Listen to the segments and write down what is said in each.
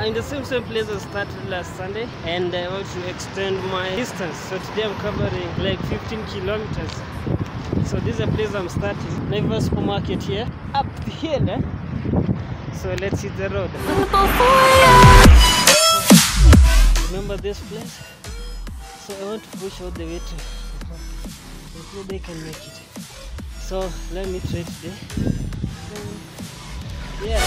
in the same place I started last Sunday, and I want to extend my distance. So today I'm covering like 15 kilometers. So this is a place I'm starting. Naivas supermarket here, up the hill. So let's hit the road. Remember this place? So I want to push all the way to hopefully they can make it. So let me try today. Yeah.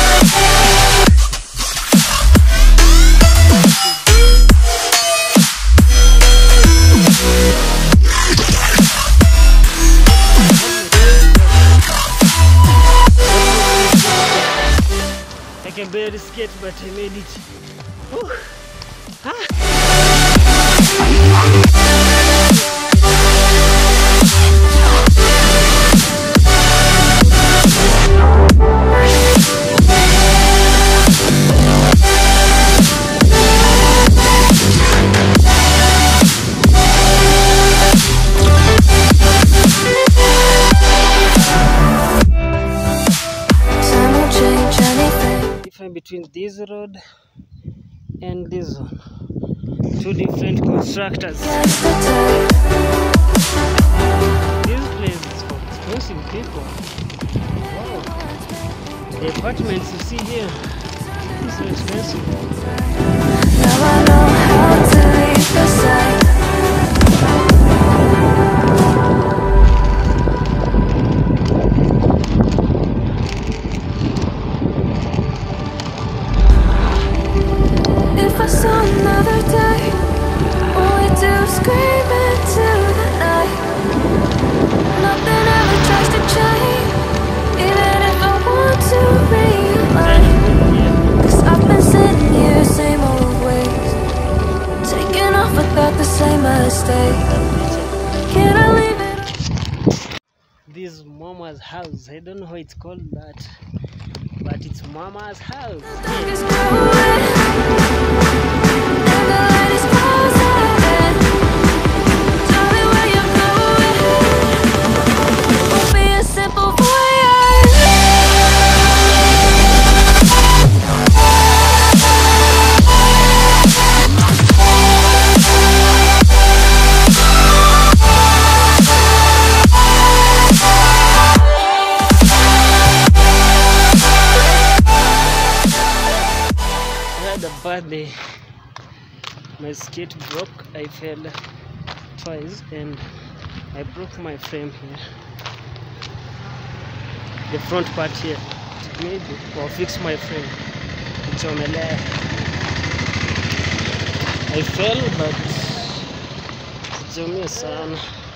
I can barely skate, but I made it. Whew. Ah. Between this road and this one, two different constructors. This place is for expensive people. Wow. The apartments you see here is so expensive. Now I know how to leave the side. If I saw another day, all we do is scream into the night. Nothing ever tries to change, even if I want to realize. 'Cause I've been sitting here, same old ways, taking off without the same mistake. Can I leave it? This is Mama's house. I don't know how it's called that, but it's Mama's house. Birthday, my skate broke. I fell twice and I broke my frame here, the front part here. Maybe I'll fix my frame. It's on the left. I fell, but it's on me, son.